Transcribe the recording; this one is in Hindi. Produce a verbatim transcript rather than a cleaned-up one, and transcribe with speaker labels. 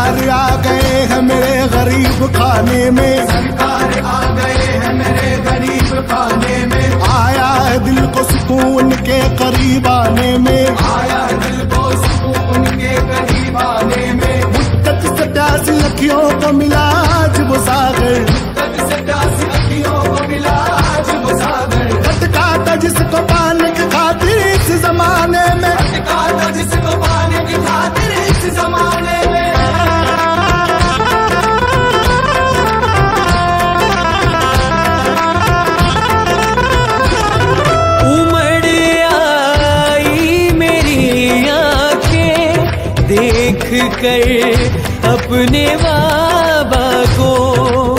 Speaker 1: सरकार आ गए हैं मेरे गरीब खाने में,
Speaker 2: सरकार आ गए हैं मेरे गरीब खाने में।
Speaker 1: आया है दिल को सुकून के करीब आने में,
Speaker 2: आया दिल को सुकून के करीब आने में।
Speaker 1: मुद्दत सतासी अखियों को मिला आज वो सागर,
Speaker 2: मुद्दत सतासी अखियों को मिला आज वो सागर।
Speaker 1: भटका था जिसको पाने की खातिर इस जमाने में,
Speaker 2: भटका था जिसको पाने की खातिर इस जमाने में।
Speaker 3: देख कर अपने बाबा को